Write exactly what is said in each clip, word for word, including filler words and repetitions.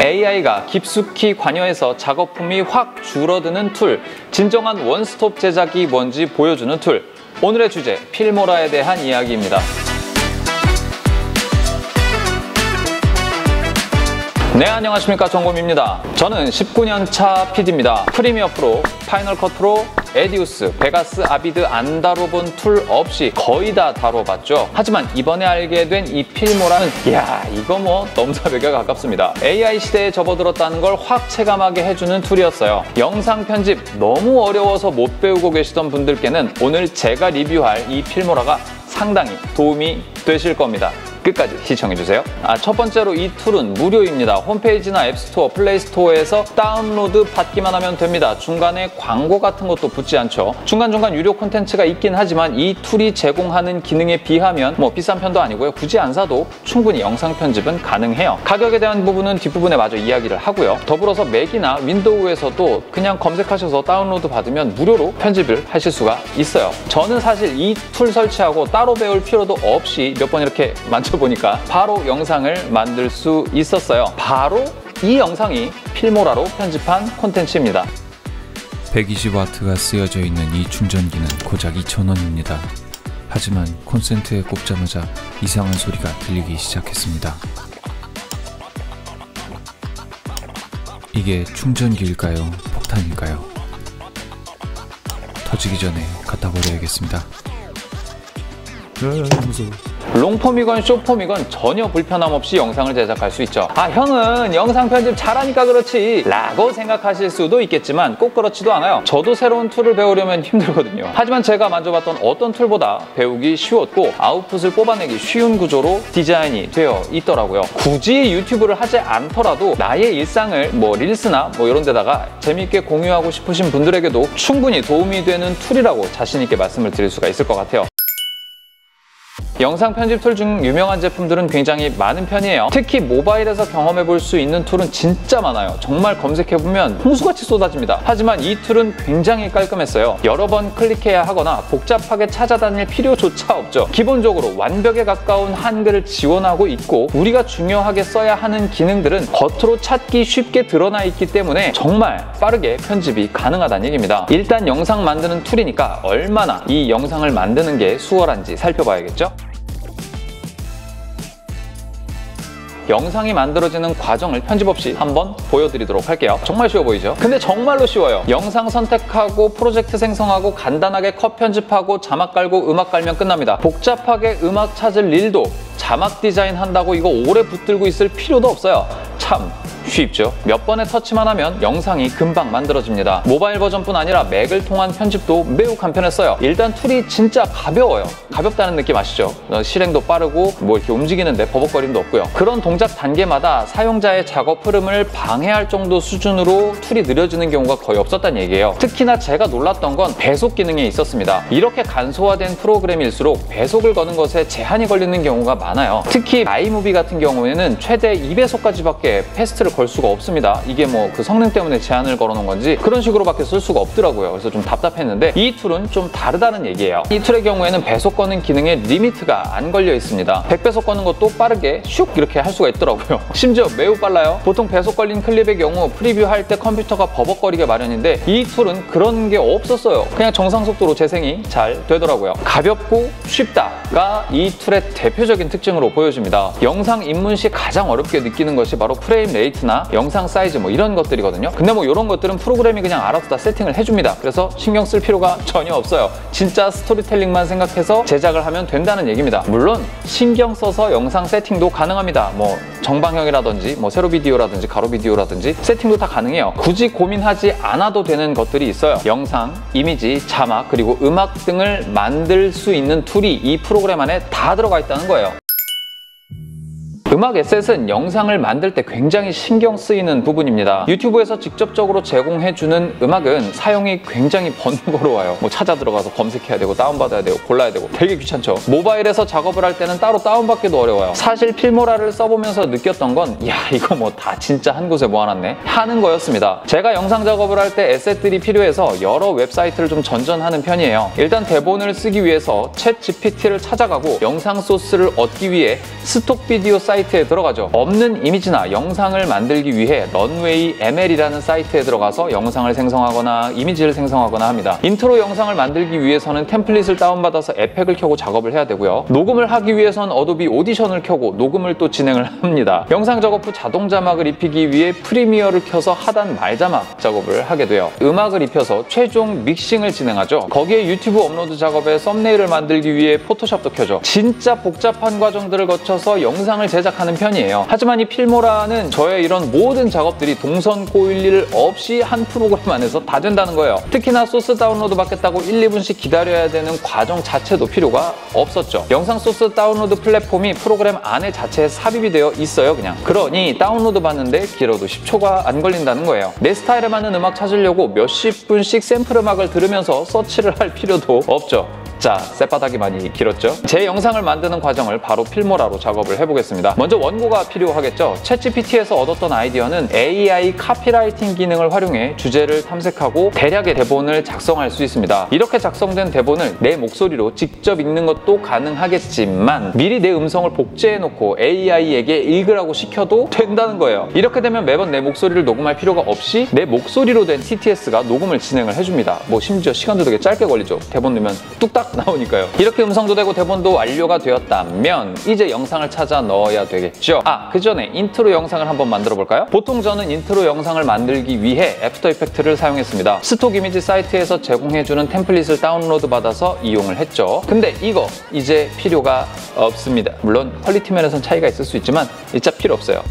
에이아이가 깊숙이 관여해서 작업품이 확 줄어드는 툴, 진정한 원스톱 제작이 뭔지 보여주는 툴. 오늘의 주제, 필모라에 대한 이야기입니다. 네, 안녕하십니까, 정곰입니다. 저는 십구 년 차 피디입니다. 프리미어 프로, 파이널 컷 프로, 에디우스, 베가스, 아비드 안 다뤄본 툴 없이 거의 다 다뤄봤죠. 하지만 이번에 알게 된 이 필모라는, 이야, 이거 뭐 넘사벽에 가깝습니다. 에이아이 시대에 접어들었다는 걸 확 체감하게 해주는 툴이었어요. 영상 편집 너무 어려워서 못 배우고 계시던 분들께는 오늘 제가 리뷰할 이 필모라가 상당히 도움이 되실 겁니다. 끝까지 시청해주세요. 아, 첫 번째로 이 툴은 무료입니다. 홈페이지나 앱스토어, 플레이스토어에서 다운로드 받기만 하면 됩니다. 중간에 광고 같은 것도 붙지 않죠. 중간중간 유료 콘텐츠가 있긴 하지만 이 툴이 제공하는 기능에 비하면 뭐 비싼 편도 아니고요. 굳이 안 사도 충분히 영상 편집은 가능해요. 가격에 대한 부분은 뒷부분에 마저 이야기를 하고요. 더불어서 맥이나 윈도우에서도 그냥 검색하셔서 다운로드 받으면 무료로 편집을 하실 수가 있어요. 저는 사실 이 툴 설치하고 따로 배울 필요도 없이 몇 번 이렇게 만져 보니까 바로 영상을 만들 수 있었어요. 바로 이 영상이 필모라로 편집한 콘텐츠입니다. 백이십 와트가 쓰여져 있는 이 충전기는 고작 이천 원입니다. 하지만 콘센트에 꼽자마자 이상한 소리가 들리기 시작했습니다. 이게 충전기일까요? 폭탄일까요? 터지기 전에 갖다 버려야겠습니다. 무서워. 롱폼이건 쇼폼이건 전혀 불편함 없이 영상을 제작할 수 있죠. 아, 형은 영상 편집 잘하니까 그렇지 라고 생각하실 수도 있겠지만 꼭 그렇지도 않아요. 저도 새로운 툴을 배우려면 힘들거든요. 하지만 제가 만져봤던 어떤 툴보다 배우기 쉬웠고 아웃풋을 뽑아내기 쉬운 구조로 디자인이 되어 있더라고요. 굳이 유튜브를 하지 않더라도 나의 일상을 뭐 릴스나 뭐 이런 데다가 재미있게 공유하고 싶으신 분들에게도 충분히 도움이 되는 툴이라고 자신 있게 말씀을 드릴 수가 있을 것 같아요. 영상 편집 툴 중 유명한 제품들은 굉장히 많은 편이에요. 특히 모바일에서 경험해 볼 수 있는 툴은 진짜 많아요. 정말 검색해보면 홍수같이 쏟아집니다. 하지만 이 툴은 굉장히 깔끔했어요. 여러 번 클릭해야 하거나 복잡하게 찾아다닐 필요조차 없죠. 기본적으로 완벽에 가까운 한글을 지원하고 있고 우리가 중요하게 써야 하는 기능들은 겉으로 찾기 쉽게 드러나 있기 때문에 정말 빠르게 편집이 가능하다는 얘기입니다. 일단 영상 만드는 툴이니까 얼마나 이 영상을 만드는 게 수월한지 살펴봐야겠죠? 영상이 만들어지는 과정을 편집 없이 한번 보여드리도록 할게요. 정말 쉬워 보이죠? 근데 정말로 쉬워요. 영상 선택하고 프로젝트 생성하고 간단하게 컷 편집하고 자막 깔고 음악 깔면 끝납니다. 복잡하게 음악 찾을 일도 자막 디자인 한다고 이거 오래 붙들고 있을 필요도 없어요. 참 쉽죠? 몇 번의 터치만 하면 영상이 금방 만들어집니다. 모바일 버전뿐 아니라 맥을 통한 편집도 매우 간편했어요. 일단 툴이 진짜 가벼워요. 가볍다는 느낌 아시죠? 실행도 빠르고 뭐 이렇게 움직이는데 버벅거림도 없고요. 그런 동작 단계마다 사용자의 작업 흐름을 방해할 정도 수준으로 툴이 느려지는 경우가 거의 없었다는 얘기예요. 특히나 제가 놀랐던 건 배속 기능이 있었습니다. 이렇게 간소화된 프로그램일수록 배속을 거는 것에 제한이 걸리는 경우가 많아요. 특히 아이무비 같은 경우에는 최대 이 배속까지밖에 패스트를 걸 수가 없습니다. 이게 뭐 그 성능 때문에 제한을 걸어놓은 건지 그런 식으로밖에 쓸 수가 없더라고요. 그래서 좀 답답했는데 이 툴은 좀 다르다는 얘기예요. 이 툴의 경우에는 배속 거는 기능에 리미트가 안 걸려 있습니다. 백 배속 거는 것도 빠르게 슉 이렇게 할 수가 있더라고요. 심지어 매우 빨라요. 보통 배속 걸린 클립의 경우 프리뷰 할 때 컴퓨터가 버벅거리게 마련인데 이 툴은 그런 게 없었어요. 그냥 정상 속도로 재생이 잘 되더라고요. 가볍고 쉽다가 이 툴의 대표적인 특징으로 보여집니다. 영상 입문 시 가장 어렵게 느끼는 것이 바로 프레임 레이트나 영상 사이즈 뭐 이런 것들이거든요. 근데 뭐 이런 것들은 프로그램이 그냥 알아서 다 세팅을 해줍니다. 그래서 신경 쓸 필요가 전혀 없어요. 진짜 스토리텔링만 생각해서 제작을 하면 된다는 얘기입니다. 물론 신경 써서 영상 세팅도 가능합니다. 뭐 정방형이라든지 뭐 세로 비디오라든지 가로 비디오라든지 세팅도 다 가능해요. 굳이 고민하지 않아도 되는 것들이 있어요. 영상, 이미지, 자막, 그리고 음악 등을 만들 수 있는 툴이 이 프로그램 안에 다 들어가 있다는 거예요. 음악 에셋은 영상을 만들 때 굉장히 신경 쓰이는 부분입니다. 유튜브에서 직접적으로 제공해주는 음악은 사용이 굉장히 번거로워요. 뭐 찾아 들어가서 검색해야 되고 다운받아야 되고 골라야 되고 되게 귀찮죠. 모바일에서 작업을 할 때는 따로 다운받기도 어려워요. 사실 필모라를 써보면서 느꼈던 건 야, 이거 뭐 다 진짜 한 곳에 모아놨네 하는 거였습니다. 제가 영상 작업을 할 때 에셋들이 필요해서 여러 웹사이트를 좀 전전하는 편이에요. 일단 대본을 쓰기 위해서 챗 지피티를 찾아가고 영상 소스를 얻기 위해 스톡 비디오 사이트 사이트에 들어가죠. 없는 이미지나 영상을 만들기 위해 런웨이 엠엘이라는 사이트에 들어가서 영상을 생성하거나 이미지를 생성하거나 합니다. 인트로 영상을 만들기 위해서는 템플릿을 다운받아서 에펙을 켜고 작업을 해야 되고요. 녹음을 하기 위해서는 어도비 오디션을 켜고 녹음을 또 진행을 합니다. 영상 작업 후 자동 자막을 입히기 위해 프리미어를 켜서 하단 말자막 작업을 하게 돼요. 음악을 입혀서 최종 믹싱을 진행하죠. 거기에 유튜브 업로드 작업에 썸네일을 만들기 위해 포토샵도 켜죠. 진짜 복잡한 과정들을 거쳐서 영상을 제작하는 편이에요. 하지만 이 필모라는 저의 이런 모든 작업들이 동선 꼬일 일 없이 한 프로그램 안에서 다 된다는 거예요. 특히나 소스 다운로드 받겠다고 일, 이 분씩 기다려야 되는 과정 자체도 필요가 없었죠. 영상 소스 다운로드 플랫폼이 프로그램 안에 자체에 삽입이 되어 있어요, 그냥. 그러니 다운로드 받는데 길어도 십 초가 안 걸린다는 거예요. 내 스타일에 맞는 음악 찾으려고 몇십 분씩 샘플 음악을 들으면서 서치를 할 필요도 없죠. 자, 쌔바닥이 많이 길었죠? 제 영상을 만드는 과정을 바로 필모라로 작업을 해보겠습니다. 먼저 원고가 필요하겠죠? 챗지피티에서 얻었던 아이디어는 에이아이 카피라이팅 기능을 활용해 주제를 탐색하고 대략의 대본을 작성할 수 있습니다. 이렇게 작성된 대본을 내 목소리로 직접 읽는 것도 가능하겠지만 미리 내 음성을 복제해놓고 에이아이에게 읽으라고 시켜도 된다는 거예요. 이렇게 되면 매번 내 목소리를 녹음할 필요가 없이 내 목소리로 된 티티에스가 녹음을 진행을 해줍니다. 뭐 심지어 시간도 되게 짧게 걸리죠. 대본 넣으면 뚝딱 나오니까요. 이렇게 음성도 되고 대본도 완료가 되었다면 이제 영상을 찾아 넣어야 되겠죠. 아, 그 전에 인트로 영상을 한번 만들어 볼까요? 보통 저는 인트로 영상을 만들기 위해 애프터 이펙트를 사용했습니다. 스톡 이미지 사이트에서 제공해주는 템플릿을 다운로드 받아서 이용을 했죠. 근데 이거 이제 필요가 없습니다. 물론 퀄리티 면에선 차이가 있을 수 있지만 진짜 필요 없어요.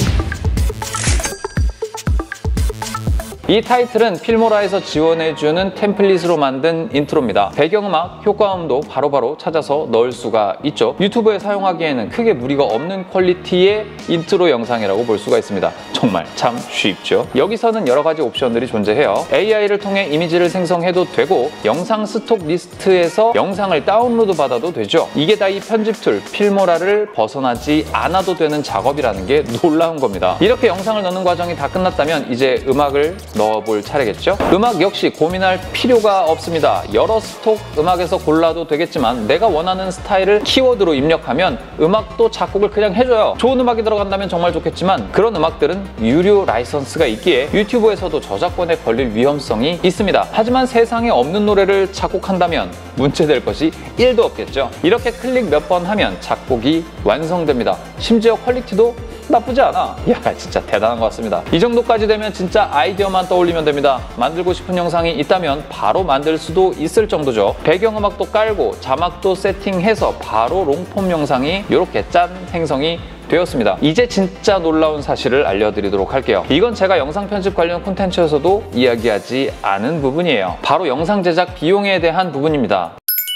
이 타이틀은 필모라에서 지원해주는 템플릿으로 만든 인트로입니다. 배경음악, 효과음도 바로바로 찾아서 넣을 수가 있죠. 유튜브에 사용하기에는 크게 무리가 없는 퀄리티의 인트로 영상이라고 볼 수가 있습니다. 정말 참 쉽죠. 여기서는 여러 가지 옵션들이 존재해요. 에이아이를 통해 이미지를 생성해도 되고 영상 스톡 리스트에서 영상을 다운로드 받아도 되죠. 이게 다 이 편집 툴 필모라를 벗어나지 않아도 되는 작업이라는 게 놀라운 겁니다. 이렇게 영상을 넣는 과정이 다 끝났다면 이제 음악을 넣어볼 차례겠죠? 음악 역시 고민할 필요가 없습니다. 여러 스톡 음악에서 골라도 되겠지만 내가 원하는 스타일을 키워드로 입력하면 음악도 작곡을 그냥 해줘요. 좋은 음악이 들어간다면 정말 좋겠지만 그런 음악들은 유료 라이선스가 있기에 유튜브에서도 저작권에 걸릴 위험성이 있습니다. 하지만 세상에 없는 노래를 작곡한다면 문제될 것이 일도 없겠죠. 이렇게 클릭 몇 번 하면 작곡이 완성됩니다. 심지어 퀄리티도 나쁘지 않아. 야, 진짜 대단한 것 같습니다. 이 정도까지 되면 진짜 아이디어만 떠올리면 됩니다. 만들고 싶은 영상이 있다면 바로 만들 수도 있을 정도죠. 배경음악도 깔고 자막도 세팅해서 바로 롱폼 영상이 이렇게 짠 생성이 되었습니다. 이제 진짜 놀라운 사실을 알려드리도록 할게요. 이건 제가 영상 편집 관련 콘텐츠에서도 이야기하지 않은 부분이에요. 바로 영상 제작 비용에 대한 부분입니다.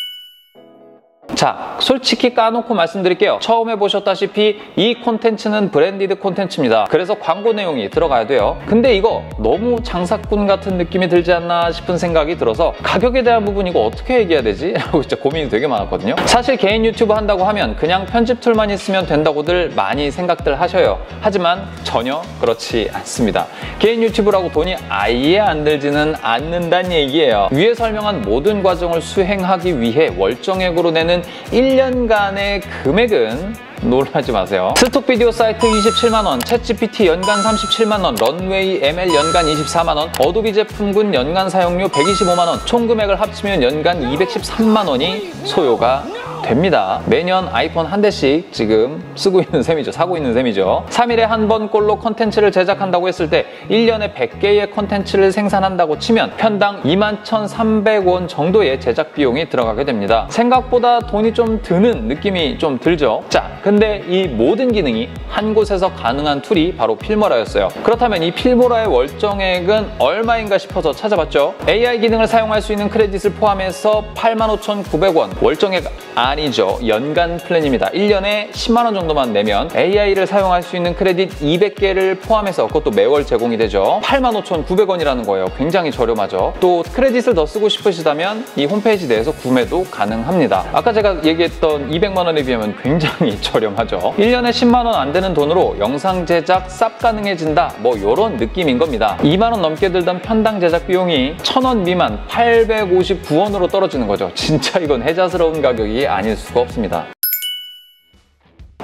자, 솔직히 까놓고 말씀드릴게요. 처음 해보셨다시피 이 콘텐츠는 브랜디드 콘텐츠입니다. 그래서 광고 내용이 들어가야 돼요. 근데 이거 너무 장사꾼 같은 느낌이 들지 않나 싶은 생각이 들어서 가격에 대한 부분 이거 어떻게 얘기해야 되지? 라고 진짜 고민이 되게 많았거든요. 사실 개인 유튜브 한다고 하면 그냥 편집 툴만 있으면 된다고들 많이 생각들 하셔요. 하지만 전혀 그렇지 않습니다. 개인 유튜브라고 돈이 아예 안 들지는 않는다는 얘기예요. 위에 설명한 모든 과정을 수행하기 위해 월정액으로 내는 일 년간의 금액은 놀라지 마세요. 스톡 비디오 사이트 이십칠만 원, 챗지피티 연간 삼십칠만 원, 런웨이 엠엘 연간 이십사만 원, 어도비 제품군 연간 사용료 백이십오만 원, 총 금액을 합치면 연간 이백십삼만 원이 소요가 됩니다. 매년 아이폰 한 대씩 지금 쓰고 있는 셈이죠. 사고 있는 셈이죠. 삼 일에 한 번 꼴로 컨텐츠를 제작한다고 했을 때 일 년에 백 개의 컨텐츠를 생산한다고 치면 편당 이만 천삼백 원 정도의 제작 비용이 들어가게 됩니다. 생각보다 돈이 좀 드는 느낌이 좀 들죠. 자, 근데 이 모든 기능이 한 곳에서 가능한 툴이 바로 필모라였어요. 그렇다면 이 필모라의 월정액은 얼마인가 싶어서 찾아봤죠. 에이아이 기능을 사용할 수 있는 크레딧을 포함해서 팔만 오천구백 원, 월정액 아니죠. 연간 플랜입니다. 일 년에 십만 원 정도만 내면 에이아이를 사용할 수 있는 크레딧 이백 개를 포함해서 그것도 매월 제공이 되죠. 팔만 오천구백 원이라는 거예요. 굉장히 저렴하죠. 또 크레딧을 더 쓰고 싶으시다면 이 홈페이지 내에서 구매도 가능합니다. 아까 제가 얘기했던 이백만 원에 비하면 굉장히 저렴하죠. 일 년에 십만 원 안 되는 돈으로 영상 제작 쌉 가능해진다. 뭐 이런 느낌인 겁니다. 이만 원 넘게 들던 편당 제작 비용이 천 원 미만 팔백오십구 원으로 떨어지는 거죠. 진짜 이건 혜자스러운 가격이 아닐 수가 없습니다.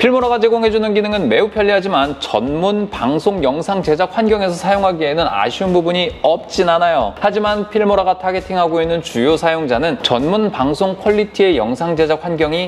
필모라가 제공해주는 기능은 매우 편리하지만 전문 방송 영상 제작 환경에서 사용하기에는 아쉬운 부분이 없진 않아요. 하지만 필모라가 타겟팅하고 있는 주요 사용자는 전문 방송 퀄리티의 영상 제작 환경이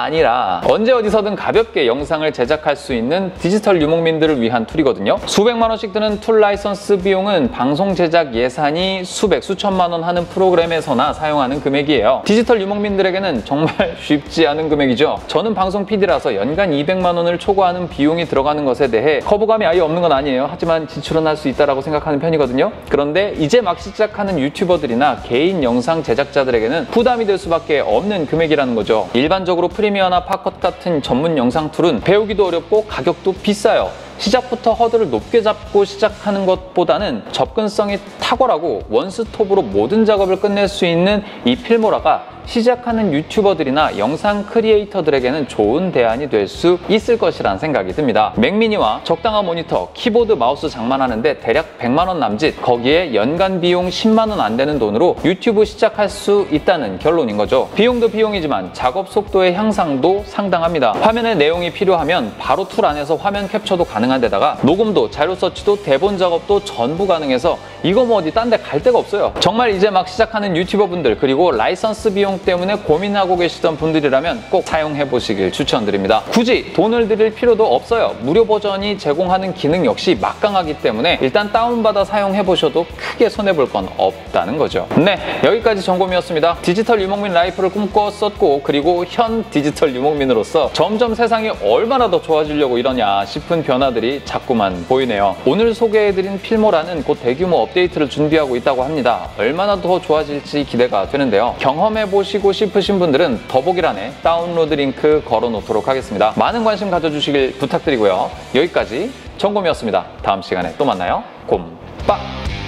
아니라 언제 어디서든 가볍게 영상을 제작할 수 있는 디지털 유목민들을 위한 툴이거든요. 수백만 원씩 드는 툴 라이선스 비용은 방송 제작 예산이 수백, 수천만 원 하는 프로그램에서나 사용하는 금액이에요. 디지털 유목민들에게는 정말 쉽지 않은 금액이죠. 저는 방송 피디라서 연간 이백만 원을 초과하는 비용이 들어가는 것에 대해 거부감이 아예 없는 건 아니에요. 하지만 지출은 할 수 있다고 생각하는 편이거든요. 그런데 이제 막 시작하는 유튜버들이나 개인 영상 제작자들에게는 부담이 될 수밖에 없는 금액이라는 거죠. 일반적으로 프리미어나 팝컷 같은 전문 영상 툴은 배우기도 어렵고 가격도 비싸요. 시작부터 허들을 높게 잡고 시작하는 것보다는 접근성이 탁월하고 원스톱으로 모든 작업을 끝낼 수 있는 이 필모라가 시작하는 유튜버들이나 영상 크리에이터들에게는 좋은 대안이 될 수 있을 것이란 생각이 듭니다. 맥미니와 적당한 모니터, 키보드, 마우스 장만하는데 대략 백만 원 남짓, 거기에 연간 비용 십만 원 안 되는 돈으로 유튜브 시작할 수 있다는 결론인 거죠. 비용도 비용이지만 작업 속도의 향상도 상당합니다. 화면에 내용이 필요하면 바로 툴 안에서 화면 캡처도 가능한 데다가 녹음도, 자료 서치도, 대본 작업도 전부 가능해서 이거 뭐 어디 딴 데 갈 데가 없어요. 정말 이제 막 시작하는 유튜버분들, 그리고 라이선스 비용 때문에 고민하고 계시던 분들이라면 꼭 사용해 보시길 추천드립니다. 굳이 돈을 들일 필요도 없어요. 무료 버전이 제공하는 기능 역시 막강하기 때문에 일단 다운받아 사용해 보셔도 크게 손해볼 건 없다는 거죠. 네, 여기까지 점검이었습니다. 디지털 유목민 라이프를 꿈꿔왔었고, 그리고 현 디지털 유목민으로서 점점 세상이 얼마나 더 좋아지려고 이러냐 싶은 변화들이 자꾸만 보이네요. 오늘 소개해드린 필모라는 곧 대규모 업데이트를 준비하고 있다고 합니다. 얼마나 더 좋아질지 기대가 되는데요. 경험해보시고 싶으신 분들은 더보기란에 다운로드 링크 걸어놓도록 하겠습니다. 많은 관심 가져주시길 부탁드리고요. 여기까지 점검이었습니다. 다음 시간에 또 만나요. 곰빠!